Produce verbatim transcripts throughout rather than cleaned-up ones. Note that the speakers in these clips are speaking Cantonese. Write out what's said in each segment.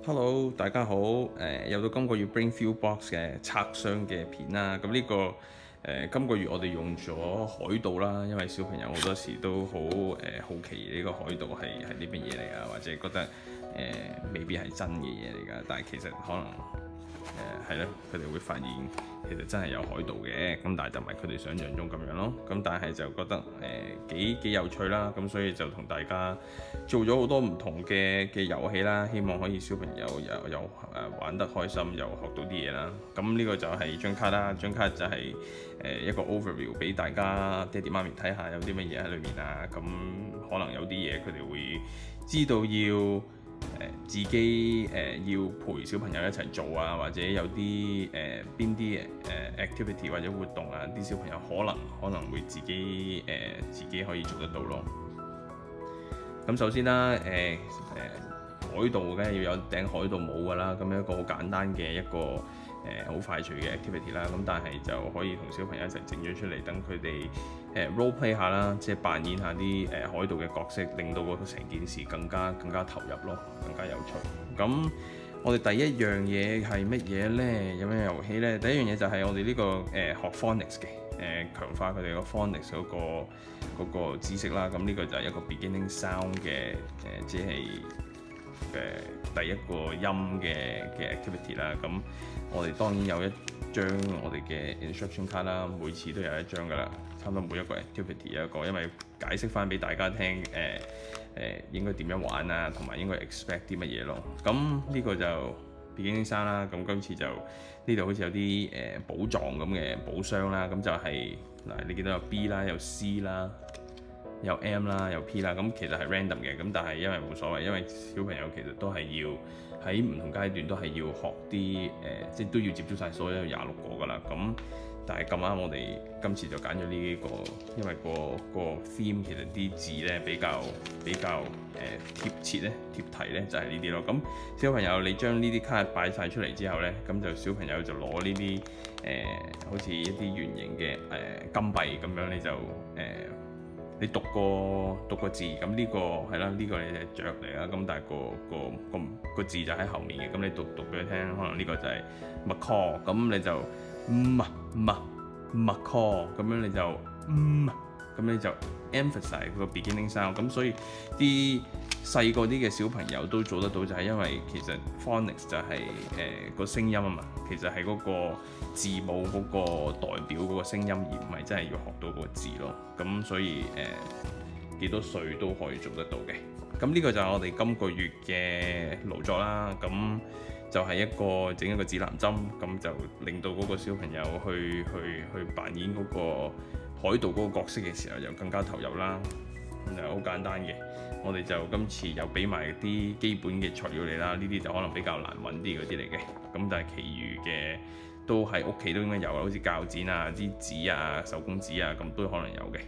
Hello，大家好。誒、呃、又到今個月 Brain Fuel Box 嘅拆箱嘅片啦。咁呢、這個誒、呃、今個月我哋用咗海盜啦，因為小朋友好多時都好誒、呃、好奇呢個海盜係係啲乜嘢嚟啊，或者覺得誒、呃、未必係真嘅嘢嚟㗎，但係其實可能。誒係咯，佢哋會發現其實真係有海盜嘅，咁但係就唔係佢哋想象中咁樣咯。咁但係就覺得誒、呃、幾幾有趣啦，咁所以就同大家做咗好多唔同嘅嘅遊戲啦，希望可以小朋友又又誒玩得開心，又學到啲嘢啦。咁呢個就係張卡啦，張卡就係、是、誒、呃、一個 overview 俾大家爹哋媽咪睇下有啲乜嘢喺裏面啊。咁可能有啲嘢佢哋會知道要。呃、自己誒、呃、要陪小朋友一齊做啊，或者有啲誒邊啲誒 activity 或者活動啊，啲小朋友可能可能會自己誒、呃、自己可以做得到咯。咁首先啦，誒、呃、誒、呃、海盜梗係要有頂海盜帽㗎啦，咁一個好簡單嘅一個。誒好、呃、快脆嘅 activity 啦，咁但係就可以同小朋友一齊整咗出嚟，等佢哋誒 role play 下啦，即係扮演下啲誒、呃、海盜嘅角色，令到個成件事更加更加投入咯，更加有趣。咁我哋第一樣嘢係乜嘢咧？有咩遊戲咧？第一樣嘢就係我哋呢、這個誒、呃、學 phonics 嘅，誒、呃、強化佢哋個 phonics 嗰個嗰、那個知識啦。咁呢個就係一個 beginning sound 嘅誒、呃，即係誒第一個音嘅嘅 activity 啦。咁我哋當然有一張我哋嘅 instruction card 啦，每次都有一張㗎啦，差唔多每一個 activity 有一個，因為解釋翻俾大家聽，誒、呃、誒、呃、應該點樣玩啊，同埋應該 expect 啲乜嘢咯。咁呢個就 beginning sound啦，咁今次就呢度好似有啲誒、呃、寶藏咁嘅寶箱啦，咁就係、是、嗱，你見到有 B 啦，有 C 啦。有 M 啦，有 P 啦，咁其實係 random 嘅，咁但係因為冇所謂，因為小朋友其實都係要喺唔同階段都係要學啲誒、呃，即係都要接觸晒所有廿六個㗎啦。咁但係咁啱我哋今次就揀咗呢個，因為、個、個 theme 其實啲字咧比較比較誒、呃、貼切咧，貼題咧就係呢啲咯。咁小朋友你將呢啲卡擺晒出嚟之後咧，咁就小朋友就攞呢啲誒，好似一啲圓形嘅誒、呃、金幣咁樣，你就誒。呃你讀個讀個字，咁呢個係啦，呢個你係雀嚟啦，咁但係個個個個字就喺後面嘅，咁你讀讀俾佢聽，可能呢個就係 macaw，咁你就嗯啊嗯啊 macaw，咁樣你就嗯，咁你就 emphasize 個 beginning sound，咁所以啲細個啲嘅小朋友都做得到，就係因為其實 phonics 就係誒個聲音啊嘛，其實係嗰個字母嗰個代表嗰個聲音，而唔係真係要學到個字咯。咁所以誒幾多歲都可以做得到嘅。咁呢個就係我哋今個月嘅勞作啦。咁就係一個整一個指南針，咁就令到嗰個小朋友去去去扮演嗰個海盜嗰個角色嘅時候，就更加投入啦。咁就好簡單嘅。我哋就今次又俾埋啲基本嘅材料你啦，呢啲就可能比較難揾啲嗰啲嚟嘅。咁但係其餘嘅都喺屋企都應該有，好似鉸剪啊、啲紙啊、手工紙啊，咁都可能有嘅。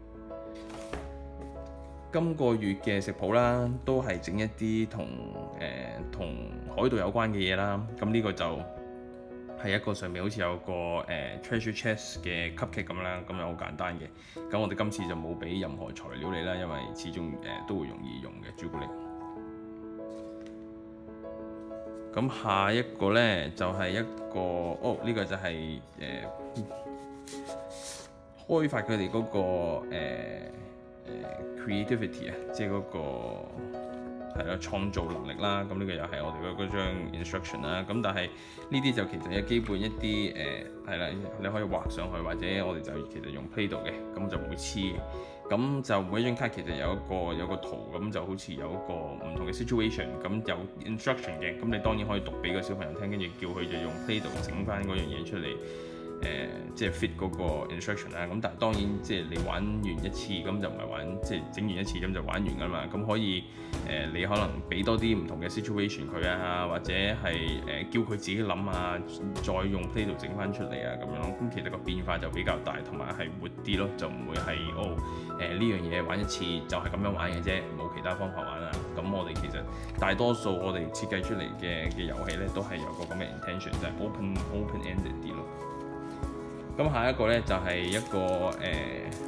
今個月嘅食譜啦，都係整一啲同誒同海盜有關嘅嘢啦。咁呢個就係一個上面好似有個誒、呃、treasure chest 嘅 cupcake 咁啦，咁又好簡單嘅。咁我哋今次就冇俾任何材料你啦，因為始終誒、呃、都會容易用嘅朱古力。咁下一個呢，就係、是、一個哦，呢、這個就係、是、誒、呃、開發佢哋嗰個誒、呃呃、creativity 啊，即係嗰個。係啦，創造能力啦，咁呢個又係我哋嗰張 instruction 啦。咁但係呢啲就其實係基本一啲誒係啦，你可以畫上去，或者我哋就其實用 Play-Doh 嘅，咁就唔會黐嘅。咁就每一張卡其實有一個有一個圖，咁就好似有一個唔同嘅 situation，咁有 instruction 嘅，咁你當然可以讀俾個小朋友聽，跟住叫佢就用 Play-Doh 整翻嗰樣嘢出嚟。誒、呃、即係 fit 嗰個 instruction 啦，咁但係當然即係你玩完一次咁就唔係玩即係整完一次咁就玩完㗎嘛，咁可以誒、呃、你可能俾多啲唔同嘅 situation 佢啊，或者係誒、呃、叫佢自己諗啊，再用 Play-Doh 整翻出嚟啊咁樣咯，咁其實個變化就比較大，同埋係活啲咯，就唔會係哦誒呢樣嘢玩一次就係咁樣玩嘅啫，冇其他方法玩啊。咁我哋其實大多數我哋設計出嚟嘅嘅遊戲咧，都係有個咁嘅 intention，就係 open open ended 啲咯。咁下一個咧就係、是、一個誒、呃、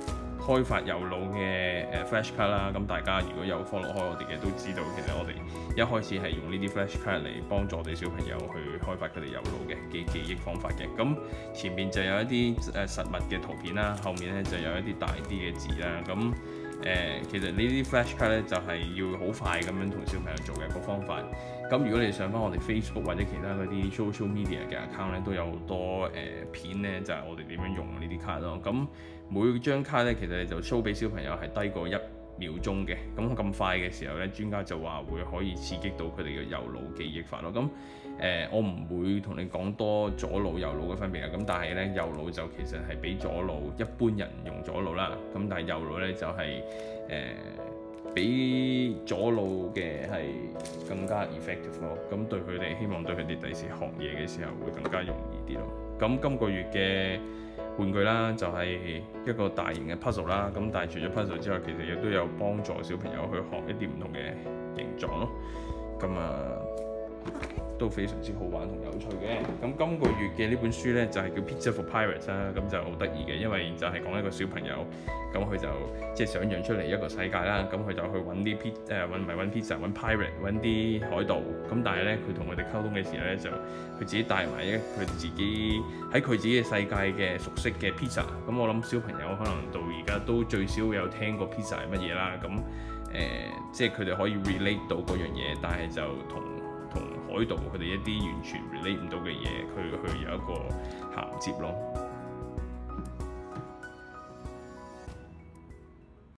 開發右腦嘅誒 flash card 啦。咁大家如果有 follow 開我哋嘅都知道，其實我哋一開始係用呢啲 flash card 嚟幫助我哋小朋友去開發佢哋右腦嘅記記憶方法嘅。咁前面就有一啲誒實物嘅圖片啦，後面咧就有一啲大啲嘅字啦。咁誒、呃、其實呢啲 flash card 咧就係、是、要好快咁樣同小朋友做嘅個方法。咁如果你上翻我哋 Facebook 或者其他嗰啲 social media 嘅 account 咧，都有好多誒、呃、片咧，就係、是、我哋點樣用呢啲卡咯。咁每張卡咧，其實你就 show 俾小朋友係低過一秒鐘嘅。咁咁快嘅時候咧，專家就話會可以刺激到佢哋嘅右腦記憶法咯。咁誒、呃，我唔會同你講多左腦右腦嘅分別啊。咁但係咧，右腦就其實係比左腦一般人用左腦啦。咁但係右腦咧就係、是、誒。呃比左腦嘅係更加 effective 咯，咁對佢哋希望對佢哋第時學嘢嘅時候會更加容易啲咯。咁今個月嘅玩具啦，就係、是、一個大型嘅 puzzle 啦。咁但係除咗 puzzle 之外，其實亦都有幫助小朋友去學一啲唔同嘅形狀咯。咁啊都非常之好玩同有趣嘅。咁今個月嘅呢本書呢，就係、是、叫 Pizza for Pirates 啦。咁就好得意嘅，因為就係講一個小朋友，咁佢就即係想像出嚟一個世界啦。咁佢就去揾啲 pizza 誒揾唔係揾 pizza 揾 pirate 揾啲海盜。咁但係呢，佢同佢哋溝通嘅時候呢，就佢自己帶埋一佢自己喺佢自己嘅世界嘅熟悉嘅 pizza。咁我諗小朋友可能到而家都最少有聽過 pizza 係乜嘢啦。咁誒、呃、即係佢哋可以 relate 到嗰樣嘢，但係就同同海盜佢哋一啲完全 relate 唔到嘅嘢，佢佢有一個銜接咯。